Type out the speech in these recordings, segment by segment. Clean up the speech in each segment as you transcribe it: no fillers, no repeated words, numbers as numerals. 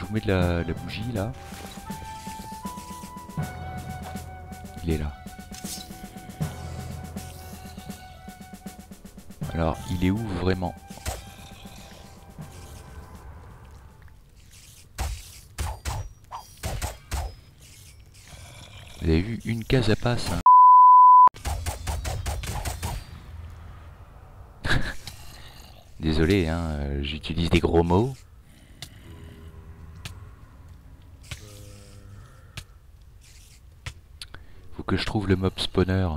vous mets de la bougie là. Il est là. Alors, il est où vraiment? Vous avez vu, une case à passe. Hein. Désolé, hein, j'utilise des gros mots. Faut que je trouve le mob spawner.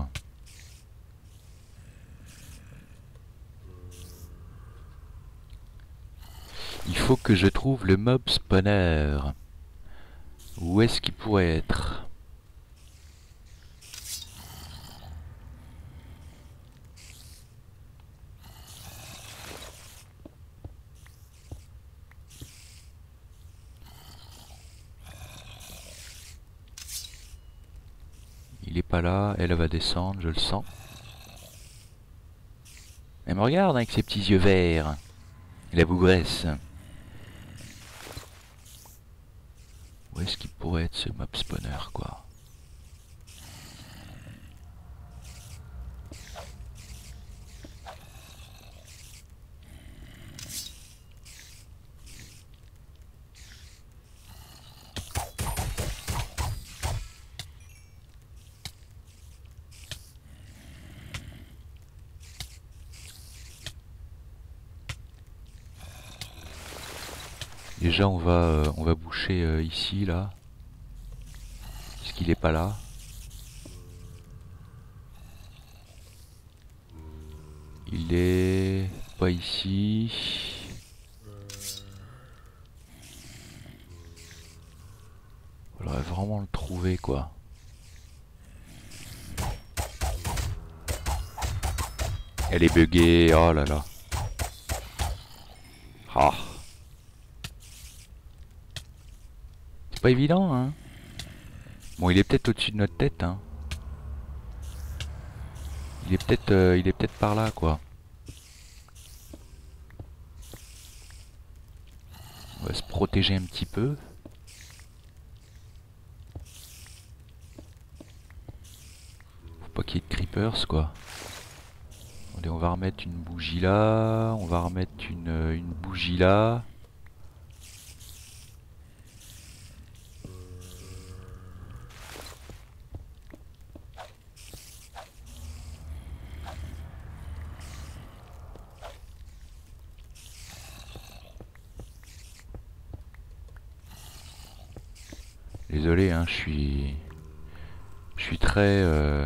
Il faut que je trouve le mob spawner. Où est-ce qu'il pourrait être? Il est pas là, elle va descendre, je le sens. Elle me regarde avec ses petits yeux verts. La bougresse. Où est-ce qu'il pourrait être ce mob spawner quoi? Déjà on va boucher ici là. Est-ce qu'il est pas là? Il est pas ici. Faudrait vraiment le trouver quoi. Elle est buggée, oh là là. Ah. C'est pas évident hein. Bon il est peut-être au-dessus de notre tête hein. Il est peut-être par là quoi. On va se protéger un petit peu. Faut pas qu'il y ait de creepers quoi. Allez, on va remettre une bougie là. On va remettre une bougie là. Désolé, hein, je suis très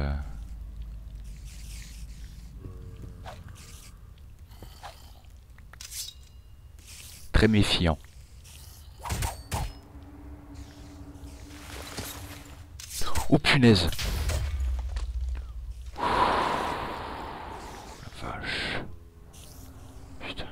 très méfiant. Oh punaise! La vache. Putain.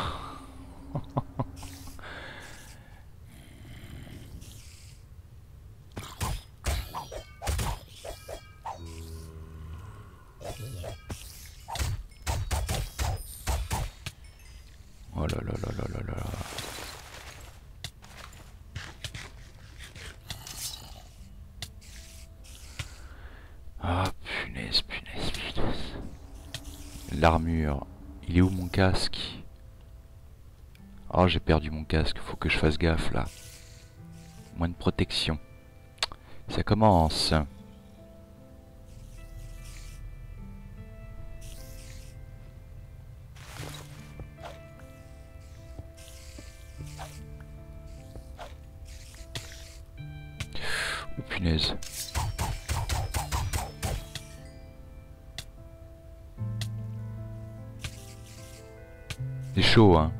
Oh là là là là là là. Ah punaise, punaise, punaise. L'armure. Il est où mon casque? Oh j'ai perdu mon casque, faut que je fasse gaffe là. Moins de protection. Ça commence. Oh punaise. C'est chaud hein.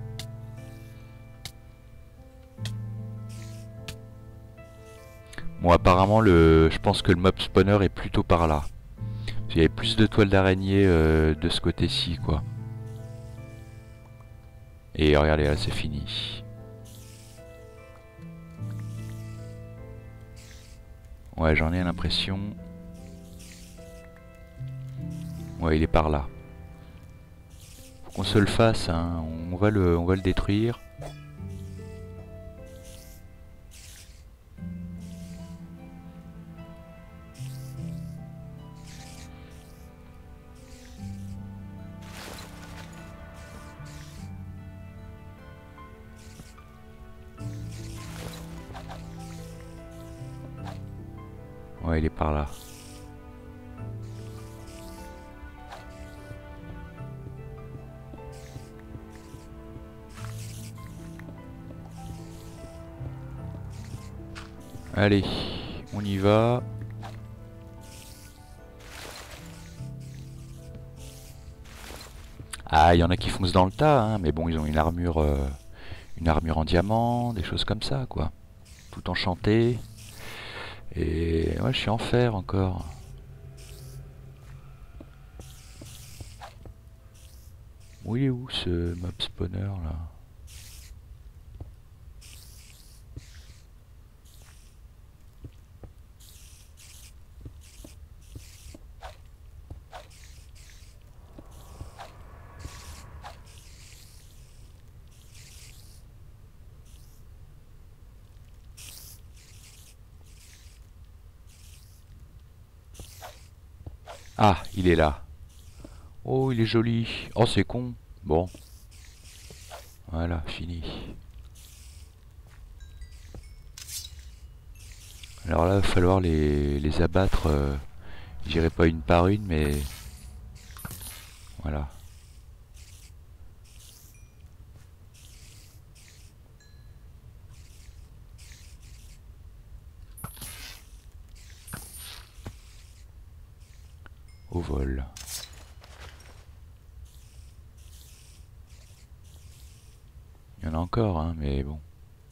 Bon apparemment je pense que le mob spawner est plutôt par là. Il y avait plus de toiles d'araignée de ce côté-ci quoi. Et regardez là c'est fini. Ouais j'en ai l'impression. Ouais il est par là. Faut qu'on se le fasse hein. On va le détruire. Ouais, il est par là. Allez, on y va. Ah, il y en a qui foncent dans le tas, hein, mais bon, ils ont une armure en diamant, des choses comme ça, quoi. Tout enchanté. Et ouais, je suis en fer encore. Où il est où ce mob spawner là? Ah, il est là. Oh, il est joli. Oh, c'est con. Bon, voilà, fini. Alors là, il va falloir les abattre. J'irai pas une par une, mais voilà. Au vol. Il y en a encore, hein, mais bon.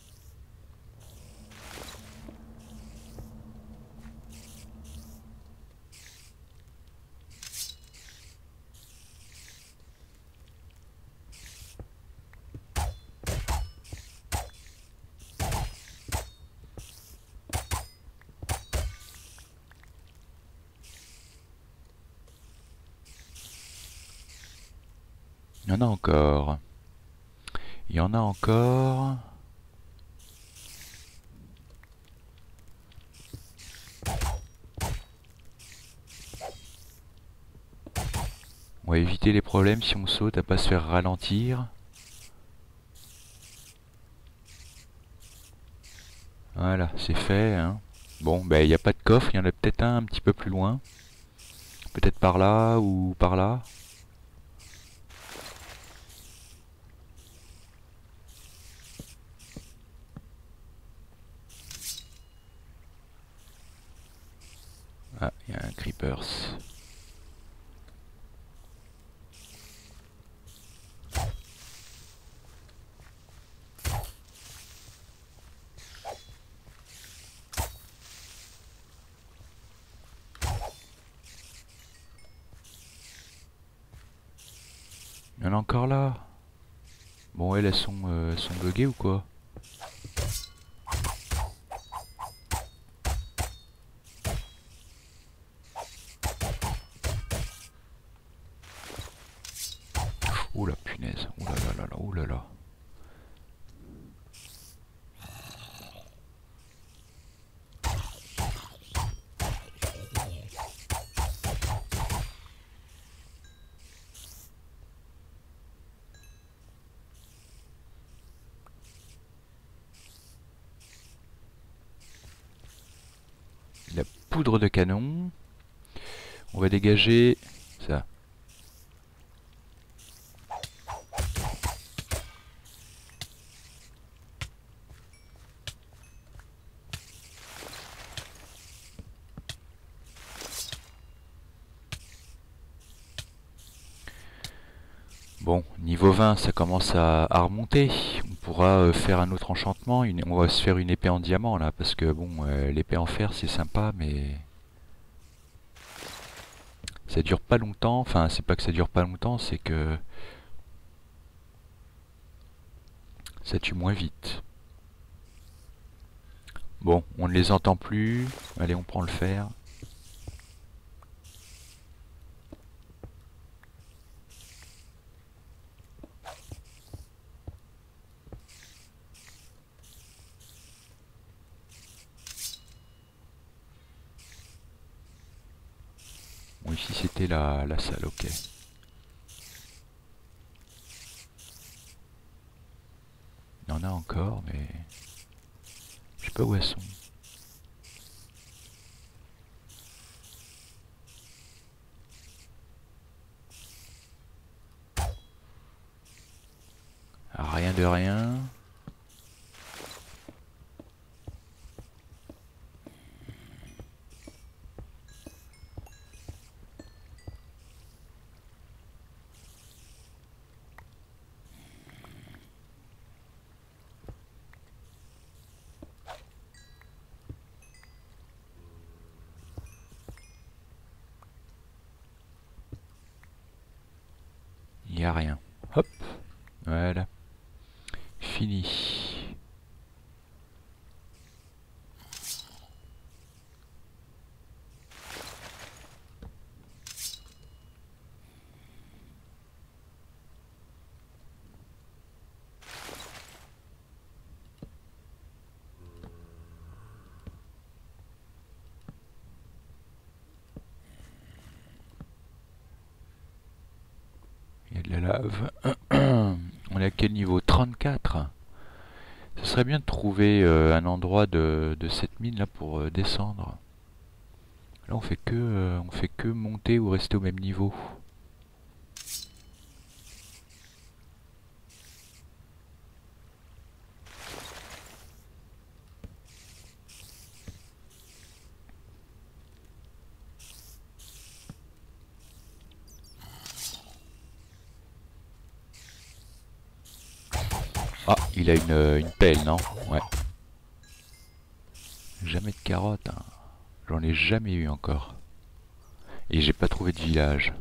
Il y en a encore. Il y en a encore. On va éviter les problèmes si on saute à pas se faire ralentir. Voilà, c'est fait, hein. Bon, ben il n'y a pas de coffre, il y en a peut-être un petit peu plus loin. Peut-être par là ou par là. Ah, il y a un creepers. Il y en a encore là. Bon, elles sont buggées ou quoi? Oh la punaise. Oh là là là là. Oh là là. La poudre de canon. On va dégager ça. Bon, niveau 20, ça commence à remonter. On pourra faire un autre enchantement. On va se faire une épée en diamant là, parce que bon, l'épée en fer c'est sympa, mais ça dure pas longtemps. Enfin, c'est pas que ça dure pas longtemps, c'est que ça tue moins vite. Bon, on ne les entend plus. Allez, on prend le fer. Bon, ici c'était la salle, ok. Il y en a encore, mais je sais pas où elles sont. rien de rien. Il n'y a rien. Hop, voilà. Fini. Il y a de la lave. On est à quel niveau? 34. Ce serait bien de trouver un endroit de cette mine là pour descendre. Là on fait que monter ou rester au même niveau. Ah, il a une pelle, non? Ouais. Jamais de carottes, hein. J'en ai jamais eu encore. Et j'ai pas trouvé de village.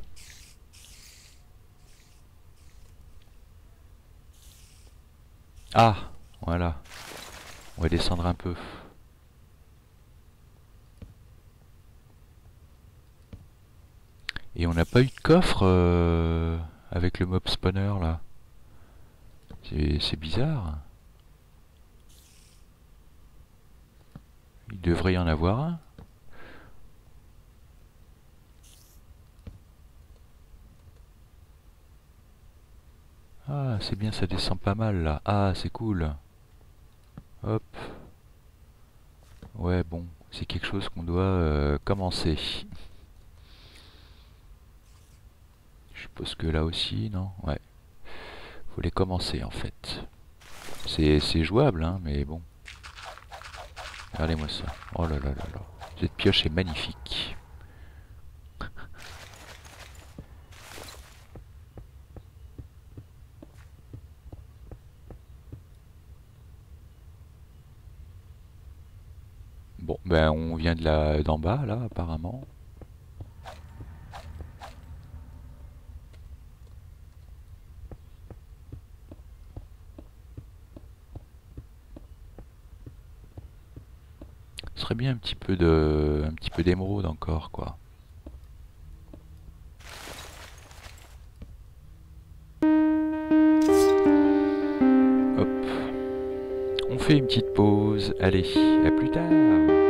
Ah, voilà. On va descendre un peu. Et on n'a pas eu de coffre avec le mob spawner là. C'est bizarre. Il devrait y en avoir un. Ah, c'est bien, ça descend pas mal là. Ah, c'est cool. Hop. Ouais, bon, c'est quelque chose qu'on doit commencer. Je suppose que là aussi, non? Ouais. Faut les commencer en fait. C'est jouable, hein, mais bon. Regardez-moi ça. Oh là là là là. Cette pioche est magnifique. Bon, ben on vient d'en bas là, apparemment. Ce serait bien un petit peu d'émeraude encore, quoi. Hop. On fait une petite pause. Allez, à plus tard.